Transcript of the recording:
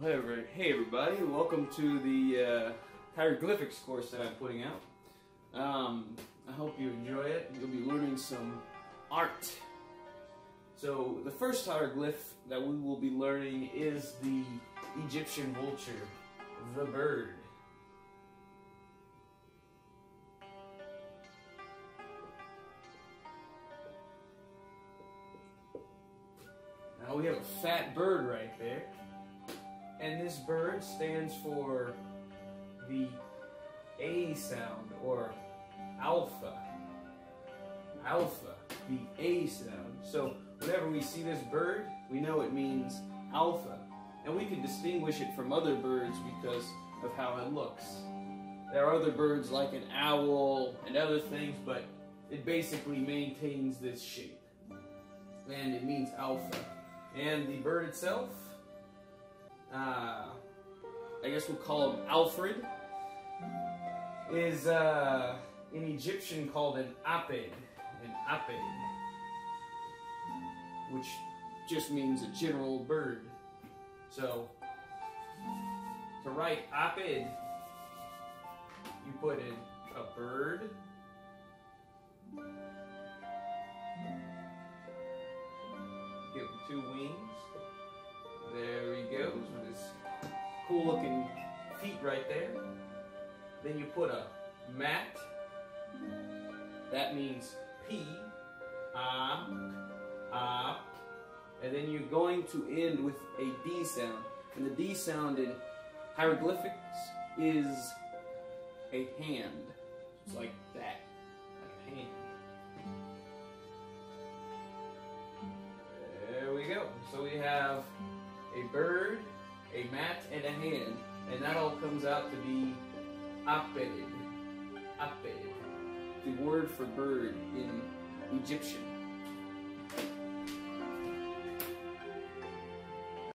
Hey everybody, welcome to the hieroglyphics course that I'm putting out. I hope you enjoy it. You'll be learning some art. So the first hieroglyph that we will be learning is the Egyptian vulture, the bird. Now we have a fat bird right there. And this bird stands for the A sound, or alpha. Alpha, the A sound. So whenever we see this bird, we know it means alpha. And we can distinguish it from other birds because of how it looks. There are other birds like an owl and other things, but it basically maintains this shape. And it means alpha. And the bird itself, I guess we'll call him Alfred, is in Egyptian called an aped, which just means a general bird. So, to write aped, you put in a bird, give him 2 wings. There he goes with his cool looking feet right there. Then you put a mat. That means P, and then you're going to end with a D sound. And the D sound in hieroglyphics is a hand. It's like that, like a hand. There we go. So we have a bird, a mat, and a hand. And that all comes out to be aped. Aped. The word for bird in Egyptian.